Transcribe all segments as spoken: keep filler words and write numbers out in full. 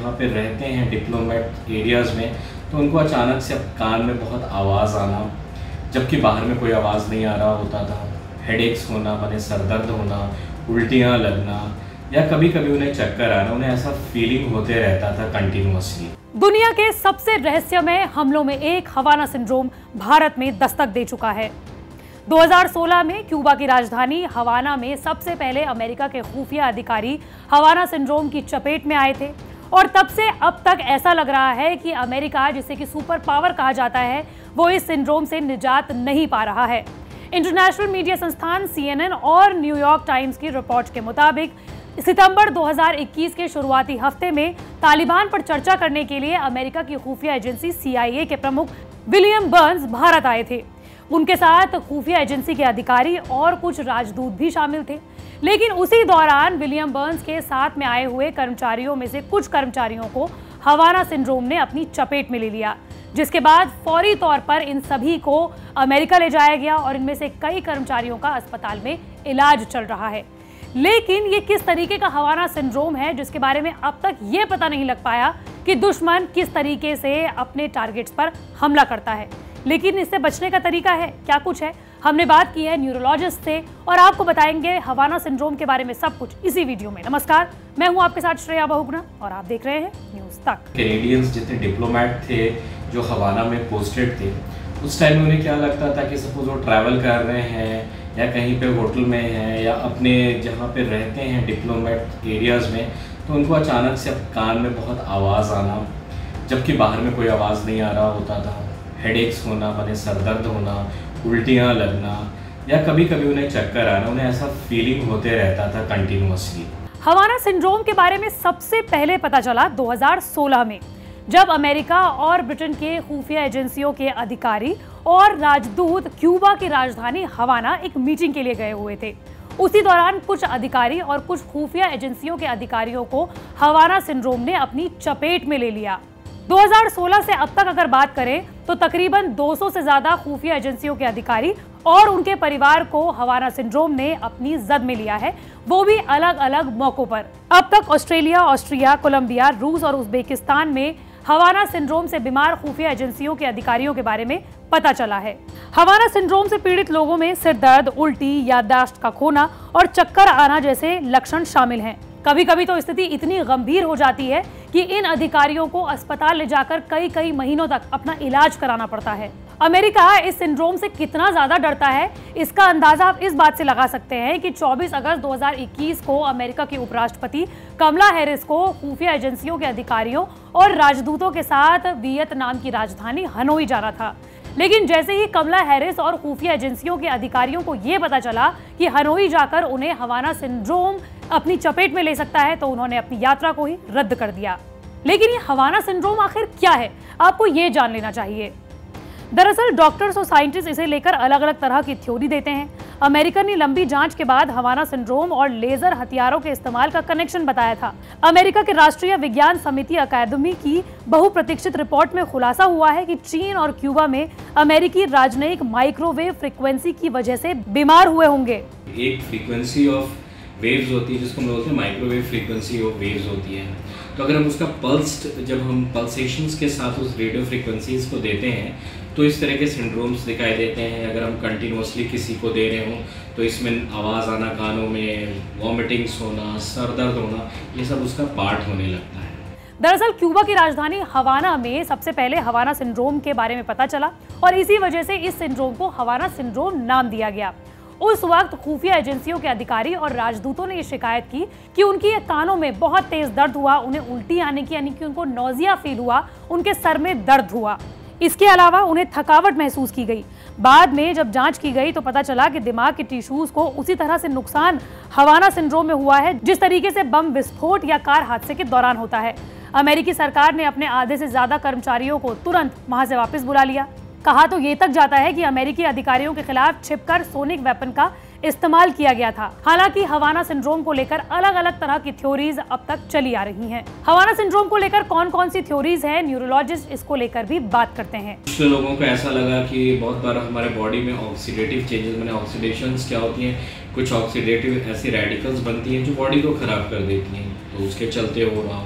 जहाँ पे रहते हैं डिप्लोमेट एरियाज़ में, तो उनको अचानक से कान में बहुत आवाज़ आना, जबकि बाहर में कोई आवाज़ नहीं आ रहा होता था। हेडेक्स होना, माने सरदर्द होना, उल्टियाँ लगना, या कभी कभी उन्हें चक्कर आना, उन्हें ऐसा फीलिंग होते रहता था कंटिन्यूअसली। दुनिया के सबसे रहस्यमय हमलों में एक हवाना सिंड्रोम भारत में दस्तक दे चुका है। दो हज़ार सोलह में क्यूबा की राजधानी हवाना में सबसे पहले अमेरिका के खुफिया अधिकारी हवाना सिंड्रोम की चपेट में आए थे और तब से अब तक ऐसा लग रहा है कि अमेरिका, जिसे कि सुपर पावर कहा जाता है, वो इस सिंड्रोम से निजात नहीं पा रहा है। इंटरनेशनल मीडिया संस्थान सी एन एन और न्यूयॉर्क टाइम्स की रिपोर्ट के मुताबिक सितंबर दो हज़ार इक्कीस के शुरुआती हफ्ते में तालिबान पर चर्चा करने के लिए अमेरिका की खुफिया एजेंसी सी आई ए के प्रमुख विलियम बर्न्स भारत आए थे। उनके साथ खुफिया एजेंसी के अधिकारी और कुछ राजदूत भी शामिल थे। लेकिन उसी दौरान विलियम बर्न्स के साथ में आए हुए कर्मचारियों में से कुछ कर्मचारियों को हवाना सिंड्रोम ने अपनी चपेट में ले लिया, जिसके बाद फौरी तौर पर इन सभी को अमेरिका ले जाया गया और इनमें से कई कर्मचारियों का अस्पताल में इलाज चल रहा है। लेकिन ये किस तरीके का हवाना सिंड्रोम है, जिसके बारे में अब तक ये पता नहीं लग पाया कि दुश्मन किस तरीके से अपने टारगेट्स पर हमला करता है। लेकिन इससे बचने का तरीका है, क्या कुछ है, हमने बात की है न्यूरोलॉजिस्ट से और आपको बताएंगे हवाना सिंड्रोम के बारे में सब कुछ इसी वीडियो में। नमस्कार, मैं हूं आपके साथ श्रेया बहुगुणा और आप देख रहे हैं न्यूज तक। कैनेडियंस जितने डिप्लोमेट थे जो हवाना में पोस्टेड थे, उस टाइम में उन्हें क्या लगता था कि सपोज वो ट्रैवल कर रहे हैं या कहीं पे होटल में हैं या अपने जहाँ पे रहते हैं डिप्लोमेट एरियाज़ में, तो उनको अचानक से कान में बहुत आवाज़ आना, जबकि बाहर में कोई आवाज़ नहीं आ रहा होता था। हेडेक्स होना, माने सरदर्द होना, उल्टियाँ लगना, या कभी कभी उन्हें चक्कर आना, उन्हें ऐसा फीलिंग होते रहता था कंटिन्यूअसली। हवाना सिंड्रोम के बारे में सबसे पहले पता चला दो हज़ार सोलह में, जब अमेरिका और ब्रिटेन के खुफिया एजेंसियों के अधिकारी और राजदूत क्यूबा की राजधानी हवाना एक मीटिंग के लिए गए हुए थे। उसी दौरान कुछ अधिकारी और कुछ खुफिया एजेंसियों के अधिकारियों को हवाना सिंड्रोम ने अपनी चपेट में ले लिया। दो हज़ार सोलह से अब तक अगर बात करें तो तकरीबन दो सौ से ज्यादा खुफिया एजेंसियों के अधिकारी और उनके परिवार को हवाना सिंड्रोम ने अपनी जद में लिया है, वो भी अलग अलग मौकों पर। अब तक ऑस्ट्रेलिया, ऑस्ट्रिया, कोलंबिया, रूस और उज्बेकिस्तान में हवाना सिंड्रोम से बीमार खुफिया एजेंसियों के अधिकारियों के बारे में पता चला है। हवाना सिंड्रोम से पीड़ित लोगों में सिर दर्द, उल्टी, याददाश्त का खोना और चक्कर आना जैसे लक्षण शामिल हैं। कभी कभी तो स्थिति इतनी गंभीर हो जाती है कि इन अधिकारियों को अस्पताल ले जाकर कई कई महीनों तक अपना इलाज कराना पड़ता है। अमेरिका इस सिंड्रोम से कितना ज्यादा डरता है, इसका अंदाजा आप इस बात से लगा सकते हैं कि चौबीस अगस्त दो हज़ार इक्कीस को अमेरिका की उपराष्ट्रपति कमला हैरिस को खुफिया एजेंसियों के अधिकारियों और राजदूतों के साथ वियतनाम की राजधानी हनोई जाना था। लेकिन जैसे ही कमला हैरिस और खुफिया एजेंसियों के अधिकारियों को ये पता चला कि हनोई जाकर उन्हें हवाना सिंड्रोम अपनी चपेट में ले सकता है, तो उन्होंने अपनी यात्रा को ही रद्द कर दिया। लेकिन ये हवाना सिंड्रोम आखिर क्या है, आपको ये जान लेना चाहिए। दरअसल डॉक्टर्स और साइंटिस्ट इसे लेकर अलग अलग तरह की थ्योरी देते हैं। अमेरिका ने लंबी जांच के बाद हवाना सिंड्रोम और लेजर हथियारों के इस्तेमाल का कनेक्शन बताया था। अमेरिका के राष्ट्रीय विज्ञान समिति अकादमी की बहुप्रतीक्षित रिपोर्ट में खुलासा हुआ है कि चीन और क्यूबा में अमेरिकी राजनयिक माइक्रोवेव फ्रीक्वेंसी की वजह से बीमार हुए होंगे। एक फ्रीक्वेंसी ऑफ वेव्स होती है जिसको हम बोलते हैं माइक्रोवेव फ्रीक्वेंसी ऑफ वेव्स होती है। तो अगर हम उसका पल्स, जब हम पल्सेशंस के साथ उस रेडियो फ्रीक्वेंसीज को देते हैं तो इस तरह के सिंड्रोम्स दिखाई देते हैं। अगर हम कंटिन्यूसली किसी को दे रहे हों तो इसमें आवाज़ आना कानों में, वॉमिटिंग्स होना, सर दर्द होना, ये सब उसका पार्ट होने लगता है। दरअसल क्यूबा की राजधानी हवाना में सबसे पहले हवाना सिंड्रोम के बारे में पता चला और इसी वजह से इस सिंड्रोम को हवाना सिंड्रोम नाम दिया गया। उस वक्त खुफिया एजेंसियों के अधिकारी और राजदूतों ने ये शिकायत की कि उनकी कानों में बहुत तेज दर्द हुआ, उन्हें उल्टी आने की यानी कि उनको नौजिया फील हुआ, उनके सर में दर्द हुआ। इसके अलावा उन्हें थकावट महसूस की गई। बाद में जब जांच की गई तो पता चला कि दिमाग के टिश्यूज को उसी तरह से नुकसान हवाना सिंड्रोम में हुआ है जिस तरीके से बम विस्फोट या कार हादसे के दौरान होता है। अमेरिकी सरकार ने अपने आधे से ज्यादा कर्मचारियों को तुरंत वहां से वापस बुला लिया। कहा तो ये तक जाता है कि अमेरिकी अधिकारियों के खिलाफ छिपकर सोनिक वेपन का इस्तेमाल किया गया था। हालांकि हवाना सिंड्रोम को लेकर अलग अलग तरह की थ्योरीज अब तक चली आ रही हैं। हवाना सिंड्रोम को लेकर कौन कौन सी थ्योरीज हैं, न्यूरोलॉजिस्ट इसको लेकर भी बात करते हैं। कुछ लोगों को ऐसा लगा कि बहुत बार हमारे बॉडी में ऑक्सीडेटिव चेंजेस, मैंने ऑक्सीडेशंस क्या होती हैं, कुछ ऑक्सीडेटिव ऐसी रेडिकल्स बनती हैं जो बॉडी को खराब कर देती हैं, तो उसके चलते हो रहा हूँ।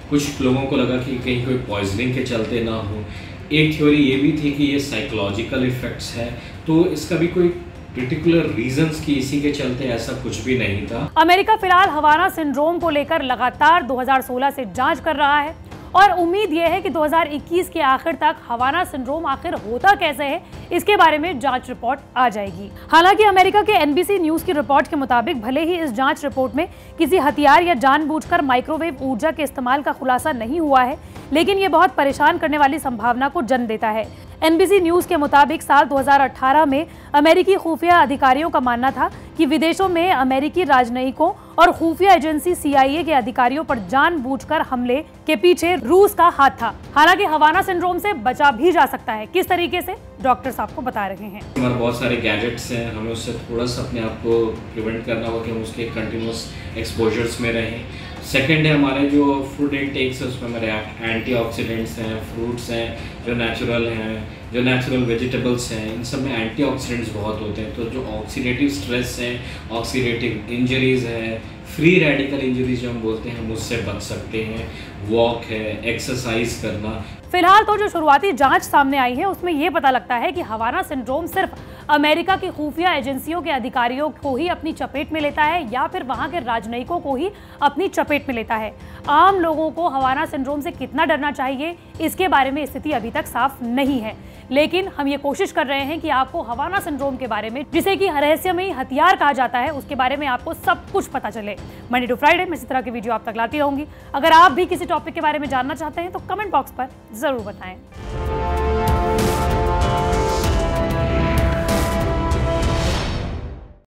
कुछ लोगों को लगा कि कहीं कोई पॉइजनिंग के चलते ना हो। एक थ्योरी ये भी थी कि ये साइकोलॉजिकल इफ़ेक्ट्स है, तो इसका भी कोई पर्टिकुलर रीजंस की इसी के चलते ऐसा कुछ भी नहीं था। अमेरिका फिलहाल हवाना सिंड्रोम को लेकर लगातार दो हज़ार सोलह से जांच कर रहा है और उम्मीद यह है कि दो हज़ार इक्कीस के आखिर तक हवाना सिंड्रोम आखिर होता कैसे है इसके बारे में जांच रिपोर्ट आ जाएगी। हालांकि अमेरिका के एन बी सी न्यूज की रिपोर्ट के मुताबिक भले ही इस जांच रिपोर्ट में किसी हथियार या जानबूझकर माइक्रोवेव ऊर्जा के इस्तेमाल का खुलासा नहीं हुआ है, लेकिन ये बहुत परेशान करने वाली संभावना को जन्म देता है। एन बी सी न्यूज के मुताबिक साल दो हज़ार अठारह में अमेरिकी खुफिया अधिकारियों का मानना था कि विदेशों में अमेरिकी राजनयिकों और खुफिया एजेंसी सी आई ए के अधिकारियों पर जानबूझकर हमले के पीछे रूस का हाथ था। हालांकि हवाना सिंड्रोम से बचा भी जा सकता है। किस तरीके से, डॉक्टर्स आपको बता रहे हैं। हमारे बहुत सारे गैजेट्स हैं, हमें उससे थोड़ा सा अपने आप को प्रिवेंट करना होगा कि हम उसके कंटिन्यूस एक्सपोजर्स में रहें। सेकेंड है हमारे जो फूड इनटेक्स है उसमें हमारे एंटीऑक्सीडेंट्स हैं, फ्रूट्स हैं जो नेचुरल हैं, जो नेचुरल वेजिटेबल्स हैं, इन सब में एंटीऑक्सीडेंट्स बहुत होते हैं। तो जो ऑक्सीडेटिव स्ट्रेस है, ऑक्सीडेटिव इंजरीज है, फ्री रेडिकल इंजरीज जो हम बोलते हैं, हम उससे बच सकते हैं। वॉक है, एक्सरसाइज करना। फिलहाल तो जो शुरुआती जांच सामने आई है उसमें यह पता लगता है कि हवाना सिंड्रोम सिर्फ अमेरिका की खुफिया एजेंसियों के अधिकारियों को ही अपनी चपेट में लेता है या फिर वहां के राजनयिकों को ही अपनी चपेट में लेता है। आम लोगों को हवाना सिंड्रोम से कितना डरना चाहिए इसके बारे में स्थिति अभी तक साफ नहीं है, लेकिन हम ये कोशिश कर रहे हैं कि आपको हवाना सिंड्रोम के बारे में, जिसे कि रहस्यमयी हथियार कहा जाता है, उसके बारे में आपको सब कुछ पता चले। मंडे टू फ्राइडे मैं इसी तरह की वीडियो आप तक लाती रहूंगी। अगर आप भी किसी टॉपिक के बारे में जानना चाहते हैं तो कमेंट बॉक्स पर जरूर बताएं।